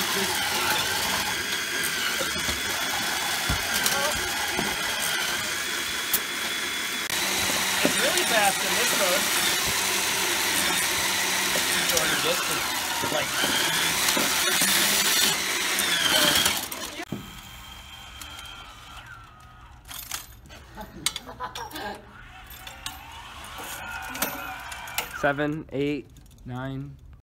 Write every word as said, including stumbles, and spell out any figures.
It's really fast in this mode. Shorter distance. Like. Seven, eight, nine.